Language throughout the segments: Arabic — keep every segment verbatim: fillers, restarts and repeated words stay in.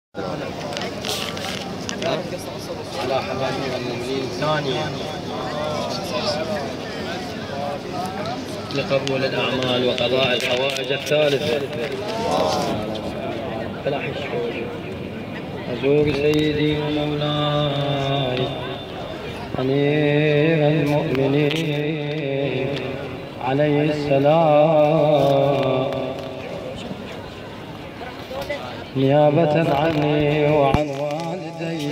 على حبايبنا المؤمنين ثانيا لقبول الأعمال وقضاء الحوائج الثالثة. فلاح الشكر أزور سيدي ومولاي أمير المؤمنين عليه السلام نيابة عني وعن والدي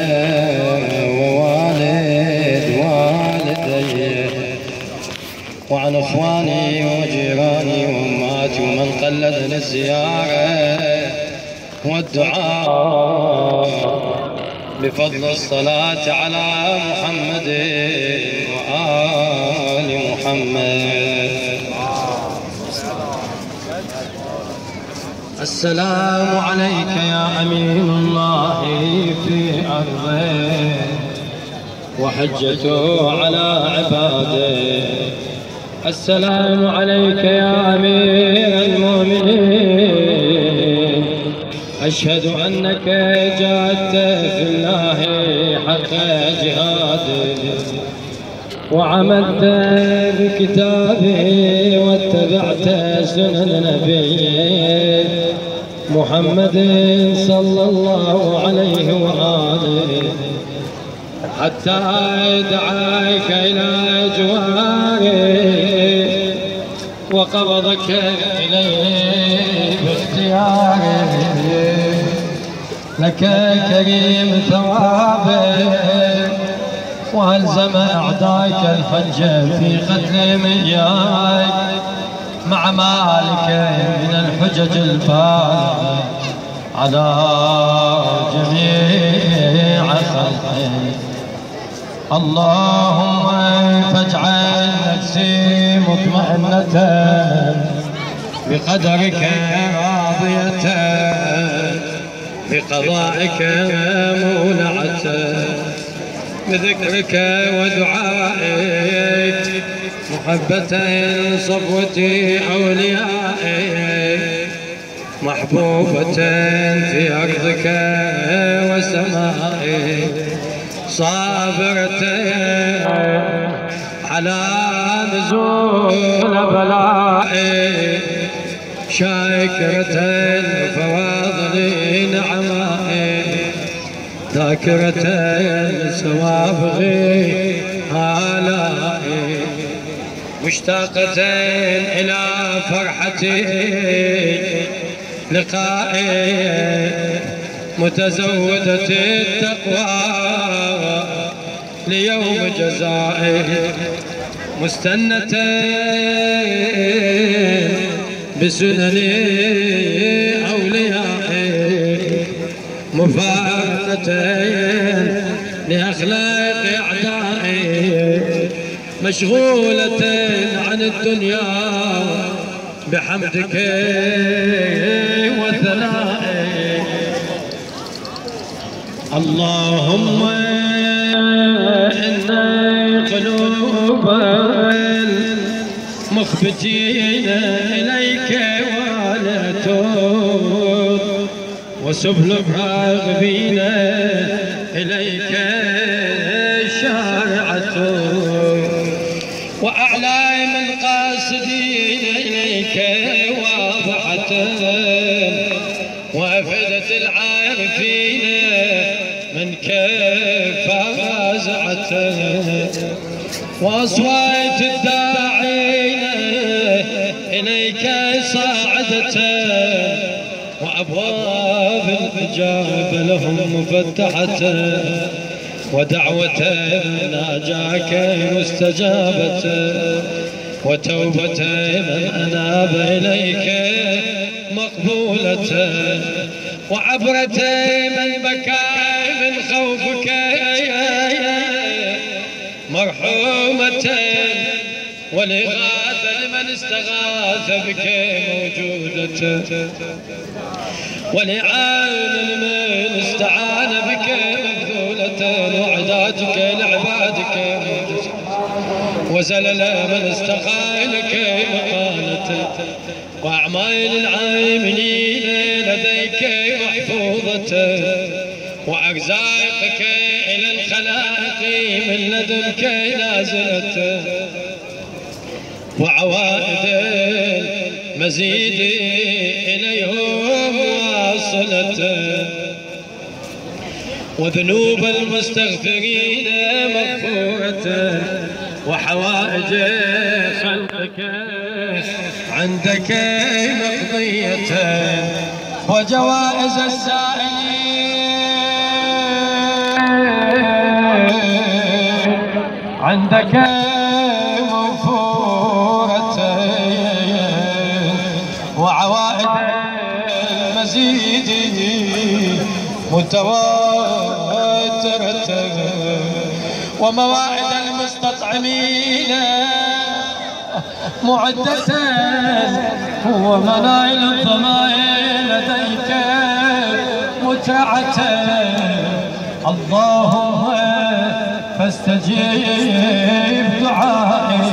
ووالد والدي وعن اخواني وجيراني واماتي ومن قلدني الزيارة والدعاء بفضل الصلاة على محمد وآل محمد. السلام عليك يا أمين الله في أرضه وحجته على عباده. السلام عليك يا أمير المؤمنين أشهد أنك جاهدت في الله حق جهاده وعملت بكتابه واتبعت سنن نبيه محمد صلى الله عليه وآله حتى دعاك إلى جواره وقبضك إليه باختياره. لك كريم ثوابه وألزم أعدائك الحجة في قتل مياك مع مالك من الحجج البالغة على جميع خلقه. اللهم فاجعل نفسي مطمئنة بقدرك راضية بقضائك مولعة بذكرك ودعائك محبة صفوة أوليائك محبوبة في أرضك وسمائك صابرة على نزول بلائك شاكرة فواضل نعمائك ذاكرة سوابغ آلائك مشتاقة إلى فرحتي لقائك متزودة التقوى ليوم جزائك مستنة بسنن أوليائك مفارقة لأخلاق أعدائك مشغولة عن الدنيا بحمدك وثنائك. اللهم إن قلوب المخبتين إليك والتوب وسبل الراغبين إليك شارعة وأعلام القاصدين إليك واضحة وأفئدة العارفين من كيف فازعة وأصوات الداعين إليك صاعدة وأبواب الإجابة لهم مفتحة ودعوة ناجاك مستجابة وتوبة من أناب إليك مقبولة وعبرة من بكى من خوفك مرحومة والإغاثة لمن استغاث بك موجودة ولعان لمن استعان بك مبذولة وعداتك لعبادك وزلل من استقى لك مقالة وأعمال العاملين لديك محفوظة مقسومة وأرزاقك إلى الخلائق من لدنك نازلة وعوائد المزيد إليهم واصلة وذنوب المستغفرين مغفورة وحوائج خلقك عندك مقضية وجوائز السائلين عندك موفورة وعوائد المزيد متواترة ومواعد المستطعمين معدة ومنائل الضمائر لديك متعة اللهم فاستجيب دعائي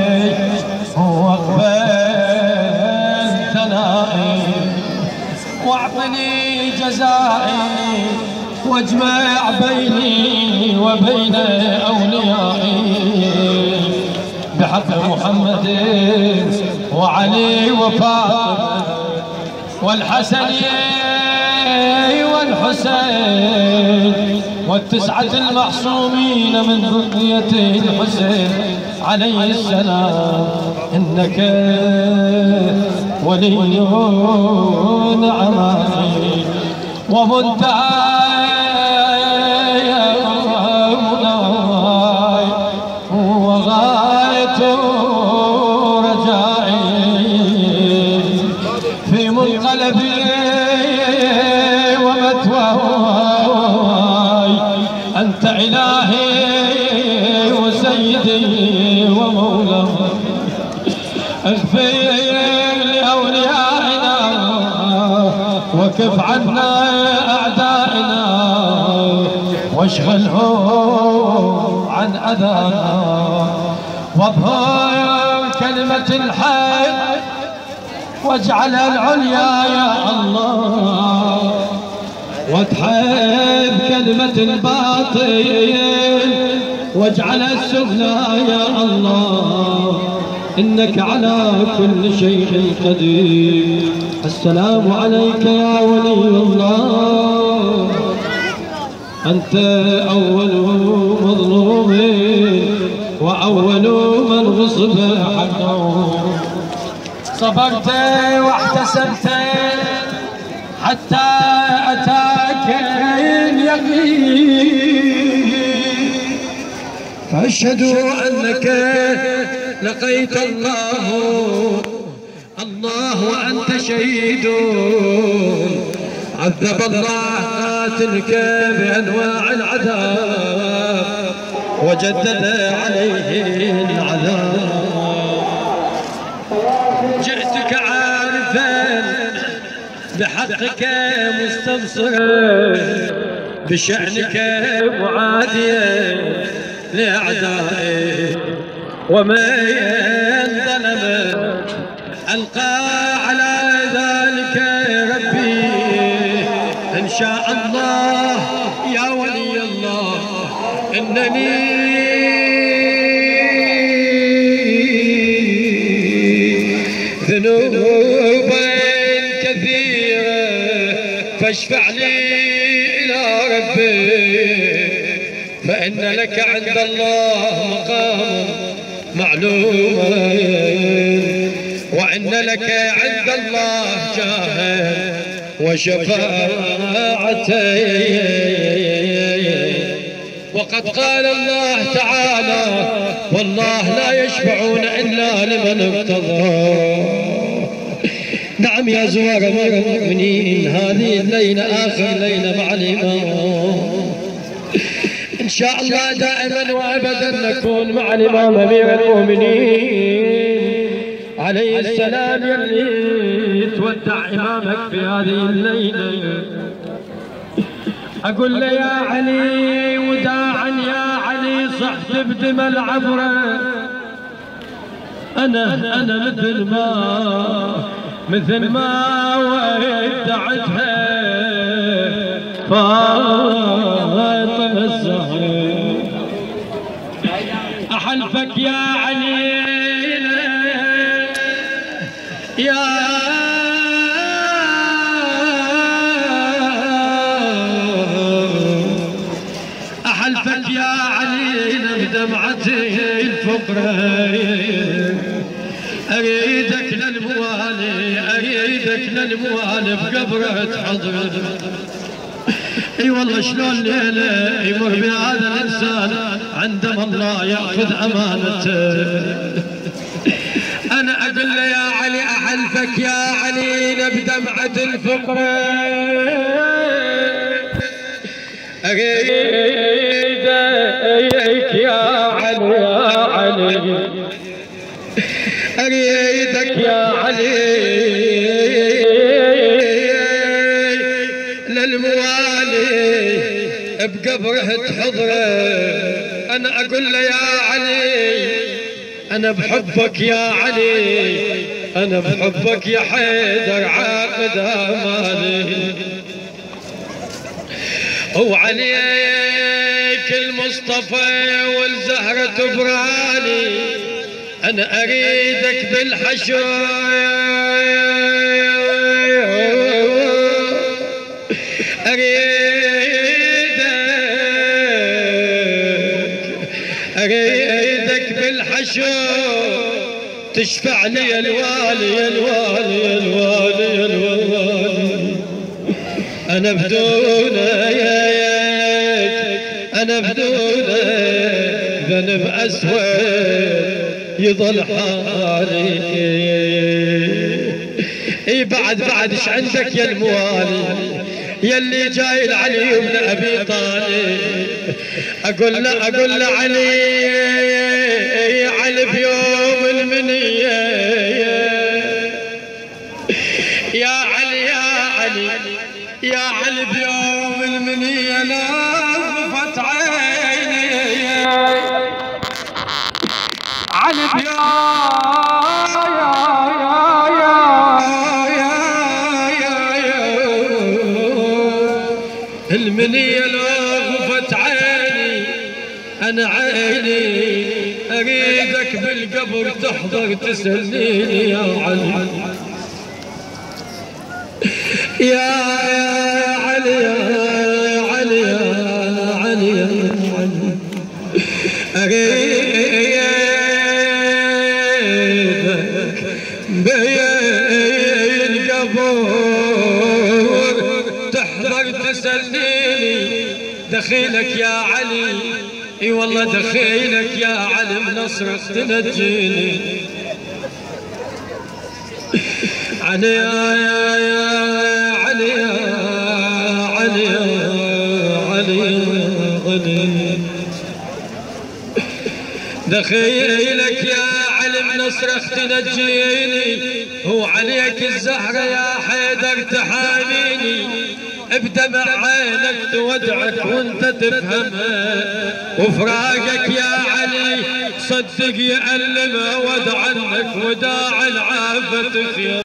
واقبل ثنائي واعطني جزائي واجمع بيني وبين أوليائي بحق محمد وعلي وفاطمة والحسن والحسين والتسعة المعصومين من ذرية الحسين عليه السلام إنك ولي نعمائي ومنتهى وغاية رجائي في منقلبي ومثواي أنت إلهي وسيدي ومولاي اغفر لأوليائنا وكف عنا أعدائنا واشغلهم عن أذانا واظهر كلمة الحق واجعل العليا يا الله واتحب كلمة الباطل واجعل السفلى يا الله إنك على كل شيء قدير. السلام عليك يا ولي الله أنت أول مظلوم وأول من غصب حقه صبرت واحتسبت حتى أتاك اليقين فأشهد أنك لقيت الله الله وأنت شهيد عذب الله قاتلك بأنواع العذاب وجدد عليه العذاب جئتك عارفا بحقك مستبصرا بشأنك معاديا لأعدائك ومن ظلم ألقى على ذلك ربي إن شاء الله يا ولي الله إنني ذنوبا كثيرة فاشفع لي إلى ربي فإن لك عند الله مقام معلوم وإن لك عند الله جاه وشفاعة وقد قال الله تعالى والله لا يشفعون إلا لمن ارتضى. نعم يا زوار أمير المؤمنين هذه الليلة آخر ليلة مع الإمام إن شاء الله دائما وأبدا نكون مع الإمام أمير المؤمنين عليه السلام يلي تودع إمامك في هذه الليلة أقول له يا علي وداعا يا علي صحت بدم العبرة أنا أنا مثل ما مثل ما ودعتها فاطمة الزهراء أحلفك يا علي يا أحلفك يا علي بدمعتي الفقرة أريدك للموالي أريدك للموالي بقبرة حضرة. اي والله شلون ليله يمر بهذا الانسان عندما الله ياخذ امانته. انا اقول له يا علي احلفك يا علي بدمعه الفقره اريدك يا علي يا علي اريدك يا علي للموالي بقبره حضره. انا اقول له يا علي انا بحبك يا علي انا بحبك يا حيدر عاقد امالي. وعليك المصطفى والزهرة تبرالي انا اريدك بالحشر أريدك بالحشر تشفع لي يا الوالي يا الوالي يا الوالي يا الوالي. أنا بدونك أنا بدونك ذنب أسود يظل حالي. اي بعد بعد ايش عندك يا الموالي يلي جاي العلي بن ابي طالب. اقول له اقول له علي علي بيوم المنيه يا علي يا علي يا علي بيوم المنيه نظفت عيني علي بيوم المنية لغفت عيني أنا عيني أريدك بالقبر تحضر تسليني يا علي يا علي يا علي يا علي يا علي أريدك بالقبر تحضر تسليني. دخيلك يا علي اي والله دخيلك يا علي بنصرك تنجيني. علي يا علي يا علي يا علي علي دخيلك يا علي بنصرك تنجيني. هو عليك الزهرة يا حيدر تحاميني بدمع عينك تودعك وانت تفهمها. وفراقك يا علي صدق يألم ودعنك وداع العافة خير.